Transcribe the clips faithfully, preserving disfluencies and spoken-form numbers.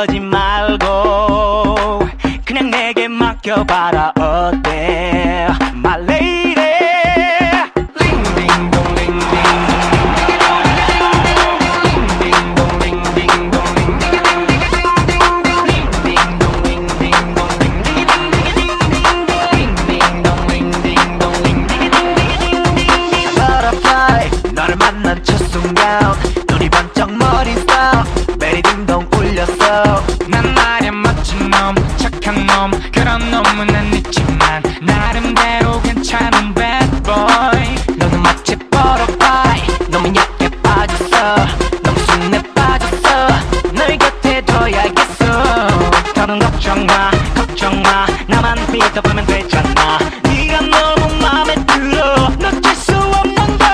물러서지 말고 그냥 내게 맡겨봐라. 어때 my lady. 너를 만난 첫 순간 눈이 번쩍 머리 써 베리 딩동 울렸어. 난 말야 멋진 놈 착한 놈 그런 놈은 아니지만 나름대로 괜찮은 bad boy. 너는 마치 버터파이 너무 약해 빠졌어. 너무 순해 빠졌어. 널 곁에 둬야겠어. 더는 걱정마 걱정마 나만 믿어보면 되잖아. 네가 너무 맘에 들어 놓칠 수 없는 걸.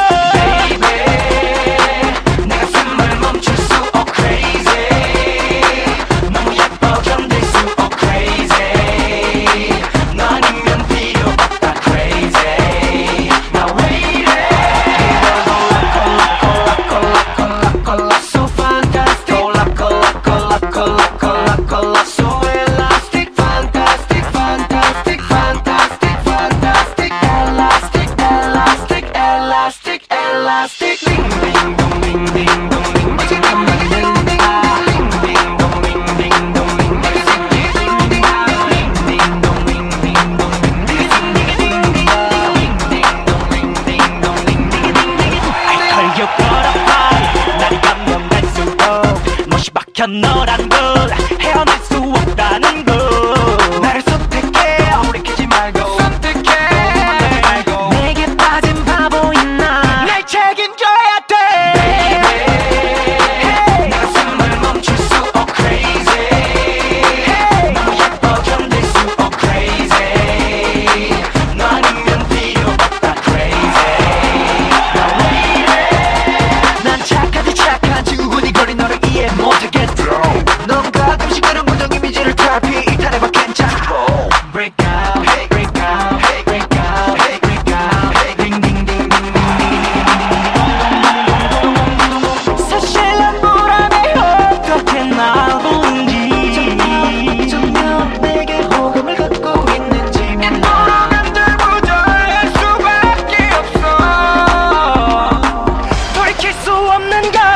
너란 걸 헤어낼 수 없다는 걸. 나를 선택해 오리키지 말고 선택해 말고. 내게 빠진 바보인 나 날 책임져야 돼. Baby 내 가슴을 멈출 수 없 crazy. Hey. 너무 예뻐 견딜 수 없 crazy. 너 아니면 필요 없다 crazy. 나 왜 이래. 난 착하지 착한 지구군이 거린 너를 이해 못하겠다. 넌 가끔씩 그런 고정 이미지를 탈피 이탈해봐 괜찮아. Break out, hey, break out, hey, break out, hey, break out, hey, ding ding ding ding ding. 사실 난 불안해 어떻게 날 보는지. 전혀 내게 호감을 갖고 있는지 몰라. 난 들부정할 수밖에 없어. 돌이킬 수 없는 걸.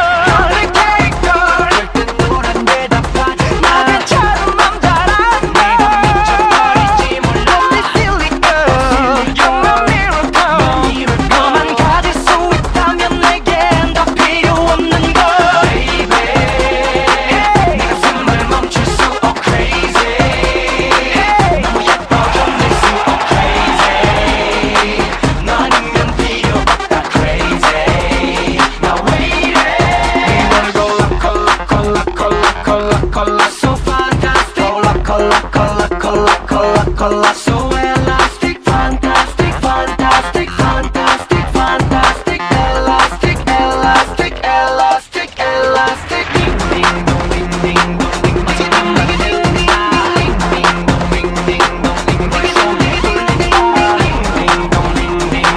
Cola so elastic, fantastic, fantastic, fantastic, fantastic, elastic, elastic, elastic, elastic. Ding ding dong, ding ding dong, ding ding dong, ding ding ding dong, ding ding ding dong, ding ding dong, ding ding ding dong, ding ding ding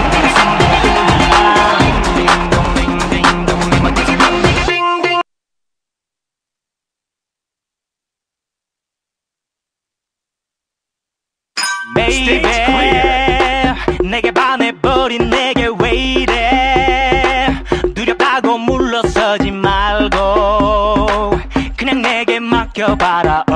dong, ding ding dong, ding ding. Baby 내게 반해버린 내게 왜 이래. 두렵다고 물러서지 말고 그냥 내게 맡겨봐라.